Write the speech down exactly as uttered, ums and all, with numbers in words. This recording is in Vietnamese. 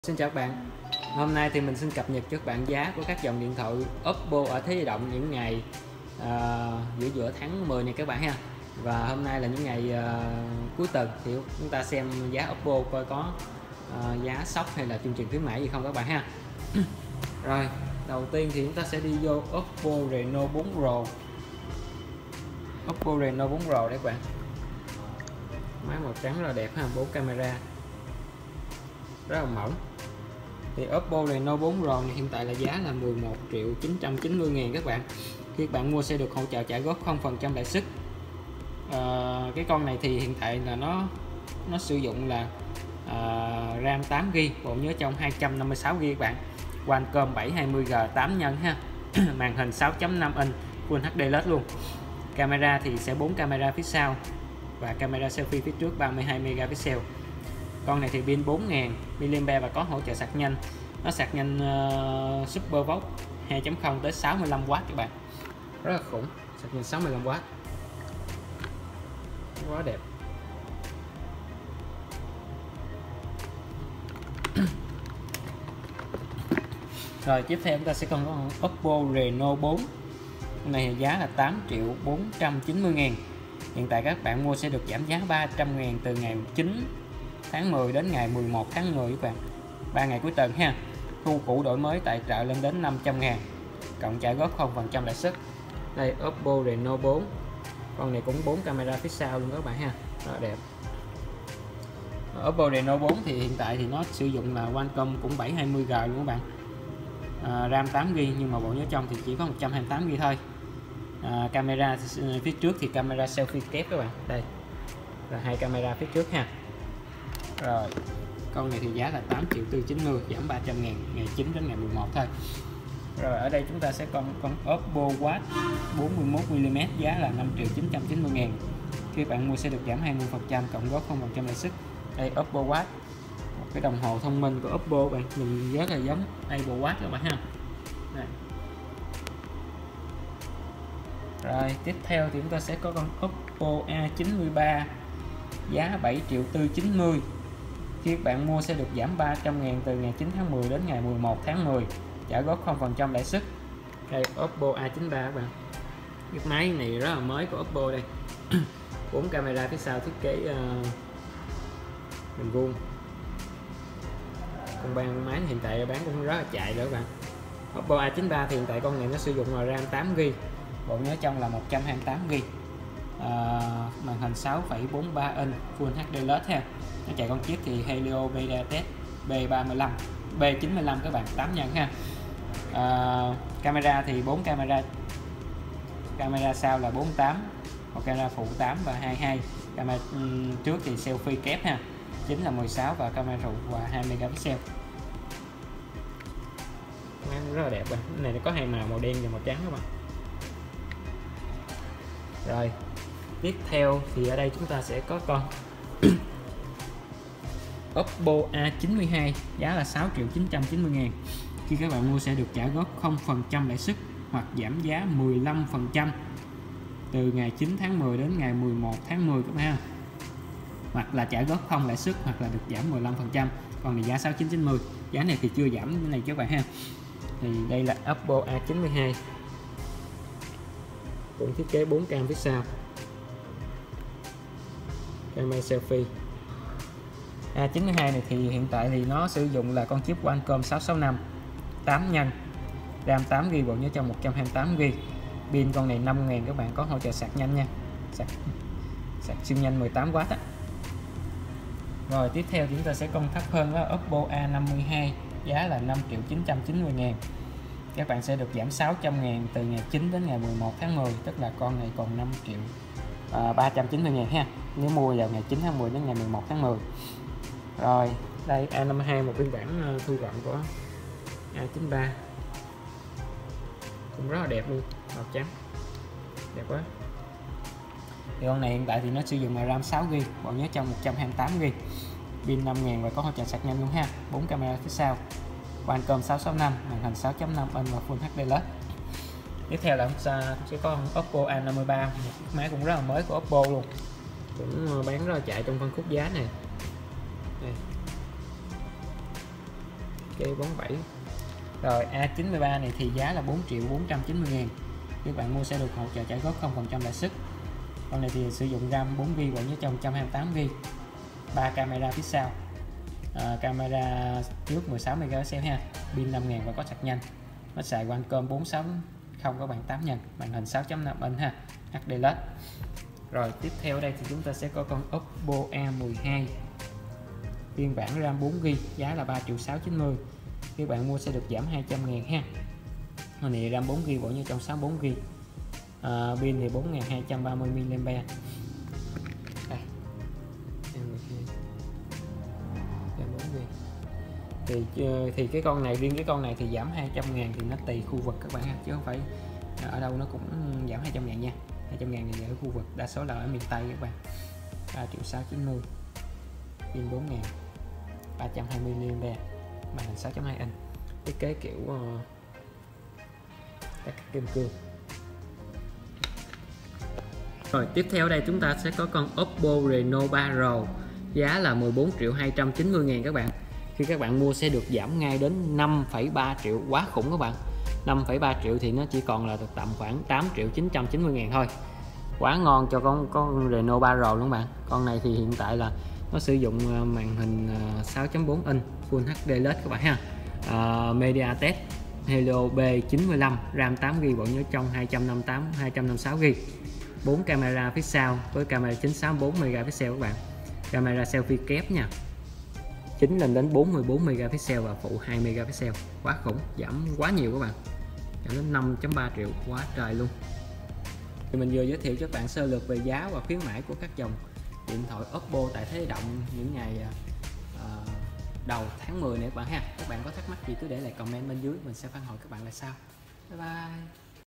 Xin chào các bạn. Hôm nay thì mình xin cập nhật cho các bạn giá của các dòng điện thoại Oppo ở Thế Di Động những ngày uh, giữa giữa tháng mười này các bạn ha. Và hôm nay là những ngày uh, cuối tuần thì chúng ta xem giá Oppo coi có uh, giá sốc hay là chương trình khuyến mãi gì không các bạn ha. Rồi, đầu tiên thì chúng ta sẽ đi vô Oppo Reno bốn Pro. Oppo Reno bốn Pro đấy các bạn. Máy màu trắng rất là đẹp ha, bốn camera rất là mỏng. Thì Oppo Reno bốn Pro này hiện tại là giá là mười một triệu chín trăm chín mươi ngàn các bạn. Khi các bạn mua sẽ được hỗ trợ trả góp không phần trăm lãi suất. à, Cái con này thì hiện tại là nó nó sử dụng là à, RAM tám gi bi, bộ nhớ trong hai trăm năm mươi sáu gi bi các bạn. Qualcomm bảy hai mươi G tám nhân ha. Màn hình sáu chấm năm inch Full hát đê ét luôn. Camera thì sẽ bốn camera phía sau và camera selfie phía trước ba mươi hai megapixel. Con này thì pin bốn nghìn mi-li-am-pe và có hỗ trợ sạc nhanh. Nó sạc nhanh uh, SuperVOOC hai chấm không tới sáu mươi lăm oát các bạn. Rất là khủng, sạc nhanh sáu mươi lăm oát. Quá đẹp. Rồi tiếp theo chúng ta sẽ còn có Oppo Reno bốn. Con này giá là tám triệu bốn trăm chín mươi ngàn. Hiện tại các bạn mua sẽ được giảm giá ba trăm ngàn từ ngày chín tháng mười đến ngày mười một tháng mười các bạn. ba ngày cuối tuần ha. Thu cũ đổi mới tại trợ lên đến năm trăm ngàn, cộng trả góp không phần trăm lãi suất. Đây Oppo Reno bốn. Con này cũng bốn camera phía sau luôn các bạn ha. Rất là đẹp. Oppo Reno bốn thì hiện tại thì nó sử dụng là Qualcomm cũng bảy hai mươi G luôn các bạn. À, RAM tám gi bi nhưng mà bộ nhớ trong thì chỉ có một trăm hai mươi tám gi bi thôi. À, camera phía trước thì camera selfie kép các bạn. Đây là hai camera phía trước ha. Rồi, con này thì giá là tám triệu bốn trăm chín mươi, giảm ba trăm ngàn ngày chín đến ngày mười một thôi. Rồi ở đây chúng ta sẽ còn con Oppo Watch bốn mươi mốt mi-li-mét giá là năm triệu chín trăm chín mươi ngàn. Khi bạn mua sẽ được giảm hai mươi phần trăm cộng góp không phần trăm lãi suất. Đây Oppo Watch, một cái đồng hồ thông minh của Oppo bạn, nhìn rất là giống Apple Watch các bạn ha. Đây. Rồi tiếp theo thì chúng ta sẽ có con Oppo A chín mươi ba giá bảy triệu bốn trăm chín mươi. Khi bạn mua sẽ được giảm ba trăm ngàn từ ngày chín tháng mười đến ngày mười một tháng mười, trả góp không phần trăm lãi suất. Đây Oppo A chín mươi ba các bạn. Cái máy này rất là mới của Oppo đây. bốn camera phía sau thiết kế uh, hình vuông. Con ban máy hiện tại bán cũng rất là chạy đó các bạn. Oppo A chín mươi ba thì hiện tại con này nó sử dụng là RAM tám gi bi, bộ nhớ trong là một trăm hai mươi tám gi bi. Uh, màn hình sáu phẩy bốn ba inch Full hát đê ét ha. Nó chạy con chip thì Helio MediaTek B ba mươi lăm B chín mươi lăm các bạn, tám nhân ha. Uh, camera thì bốn camera camera sau là bốn mươi tám, một camera phụ tám và hai mươi hai. Camera um, trước thì selfie kép ha, chính là mười sáu và camera phụ và hai megapixel. Rất là đẹp bạn. Cái này nó có hai màu, màu đen và màu trắng các bạn. Rồi tiếp theo thì ở đây chúng ta sẽ có con Oppo A chín mươi hai giá là sáu triệu chín trăm chín mươi ngàn. Khi các bạn mua sẽ được trả góp không phần trăm lãi suất hoặc giảm giá mười lăm phần trăm từ ngày chín tháng mười đến ngày mười một tháng mười các bạn. Hoặc là trả góp không lãi suất hoặc là được giảm mười lăm phần trăm. Còn này giá sáu triệu chín trăm chín mươi. Giá này thì chưa giảm cái này các bạn ha. Thì đây là Oppo A chín mươi hai. Cũng thiết kế bốn cam phía sau. Camera selfie. A chín mươi hai này thì hiện tại thì nó sử dụng là con chip Qualcomm sáu sáu năm tám nhân, RAM tám gi bi, bộ nhớ trong một trăm hai mươi tám gi bi. Pin con này năm nghìn các bạn, có hỗ trợ sạc nhanh nha. Sạc, sạc siêu nhanh mười tám oát á. Rồi tiếp theo chúng ta sẽ con thấp hơn đó, Oppo A năm mươi hai giá là năm triệu chín trăm chín mươi ngàn. Các bạn sẽ được giảm sáu trăm ngàn từ ngày chín đến ngày mười một tháng mười, tức là con này còn năm triệu ba trăm chín mươi ngàn ha, nếu mua vào ngày chín tháng mười đến ngày mười một tháng mười. Rồi đây A năm mươi hai, một phiên bản thu gọn của A chín mươi ba, cũng rất là đẹp luôn, màu trắng đẹp quá. Thì con này hiện tại thì nó sử dụng là RAM sáu gi bi, bộ nhớ trong một trăm hai mươi tám gi bi, pin năm nghìn và có hỗ trợ sạc nhanh luôn ha, bốn camera phía sau, Qualcomm sáu sáu năm, màn hình sáu chấm năm inch và Full hát đê ét. Tiếp theo là chúng ta sẽ có Oppo A năm mươi ba, một chiếc máy cũng rất là mới của Oppo luôn, cũng bán rất là chạy trong phân khúc giá này. Đây. chơi bốn bảy. Rồi A chín ba này thì giá là bốn triệu bốn trăm chín mươi ngàn. Các bạn mua sẽ được hỗ trợ trả góp không phần trăm lãi suất. Con này thì sử dụng RAM bốn gi bi và nhớ trong một trăm hai mươi tám gi bi, ba camera phía sau, à, camera trước mười sáu megapixel ha, pin năm ngàn và có sạc nhanh. Nó xài Qualcomm bốn sáu không các bạn, tám nhân, màn hình sáu chấm năm inch ha, hát đê led. Rồi tiếp theo ở đây thì chúng ta sẽ có con Oppo A mười hai phiên bản RAM bốn gi bi, giá là ba triệu sáu trăm chín mươi. Các bạn mua sẽ được giảm hai trăm ngàn ha. Con này RAM bốn gi bi bộ như trong sáu mươi bốn gi bi, à, pin thì bốn nghìn hai trăm ba mươi mi li am pe. Thì thì cái con này, riêng cái con này thì giảm hai trăm ngàn thì nó tùy khu vực các bạn ha, chứ không phải ở đâu nó cũng giảm hai trăm ngàn nha. Hai trăm ngàn thì ở khu vực, đa số là ở miền Tây các bạn. Ba triệu sáu trăm chín mươi, pin bốn nghìn, ba trăm hai mươi mi li am pe, màn hình sáu chấm hai inch, thiết kế kiểu uh, các kim cương. Rồi tiếp theo đây chúng ta sẽ có con Oppo Reno ba R, giá là mười bốn triệu hai trăm chín mươi ngàn các bạn. Khi các bạn mua sẽ được giảm ngay đến năm phẩy ba triệu, quá khủng các bạn. Năm phẩy ba triệu thì nó chỉ còn là tầm khoảng tám triệu chín trăm chín mươi ngàn thôi. Quá ngon cho con con Reno ba R luôn các bạn. Con này thì hiện tại là nó sử dụng màn hình sáu chấm bốn inch Full hát đê led các bạn ha. Uh, MediaTek Helio B chín mươi lăm, RAM tám gi bi, bộ nhớ trong hai trăm năm mươi tám, hai trăm năm mươi sáu gi bi, bốn camera phía sau với camera chính sáu mươi bốn megapixel các bạn. Camera selfie kép nha, chính lên đến bốn mươi bốn megapixel và phụ hai megapixel, quá khủng, giảm quá nhiều các bạn, giảm đến năm phẩy ba triệu, quá trời luôn. Thì mình vừa giới thiệu cho các bạn sơ lược về giá và khuyến mãi của các dòng điện thoại Oppo tại Thế Động những ngày uh, đầu tháng mười này các bạn ha. Các bạn có thắc mắc gì cứ để lại comment bên dưới, mình sẽ phản hồi các bạn là sau. Bye bye.